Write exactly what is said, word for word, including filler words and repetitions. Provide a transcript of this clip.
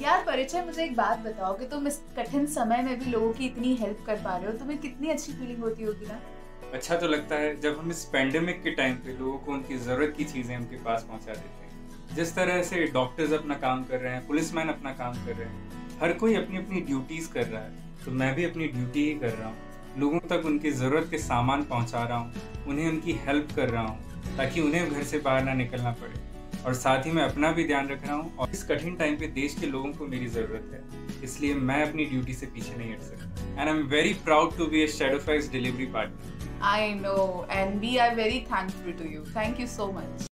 यार परिचय, मुझे एक बात बताओ कि तुम इस कठिन समय में भी लोगों की इतनी हेल्प कर पा रहे हो, तुम्हें कितनी अच्छी फीलिंग होती होगी ना? अच्छा तो लगता है जब हम इस पैंडेमिक के टाइम पे लोगों को उनकी ज़रूरत की चीज़ें उनके पास पहुंचा देते हैं। जिस तरह से डॉक्टर्स अपना काम कर रहे हैं, पुलिसमैन अपना काम कर रहे हैं, हर कोई अपनी अपनी ड्यूटीज़ कर रहा है, तो मैं भी अपनी ड्यूटी ही कर रहा हूँ। लोगों तक उनकी ज़रूरत के सामान पहुँचा रहा हूँ, उन्हें उनकी हेल्प कर रहा हूँ ताकि उन्हें घर से बाहर ना निकलना पड़े, और साथ ही मैं अपना भी ध्यान रख रहा हूँ। और इस कठिन टाइम पे देश के लोगों को मेरी ज़रूरत है, इसलिए मैं अपनी ड्यूटी से पीछे नहीं हट सकता। And I am very proud to be a Shadowfax delivery partner. I know, and we are very thankful to you. Thank you so much.